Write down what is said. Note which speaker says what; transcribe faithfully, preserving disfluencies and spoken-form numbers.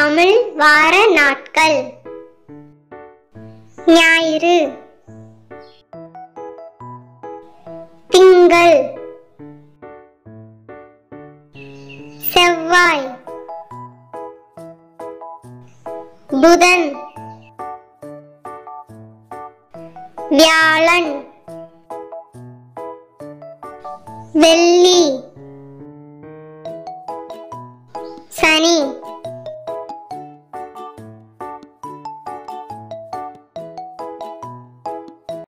Speaker 1: தமிழ் வார நாட்கள். ஞாயிறு, திங்கள், செவ்வாய், புதன், வியாழன், வெள்ளி, சனி.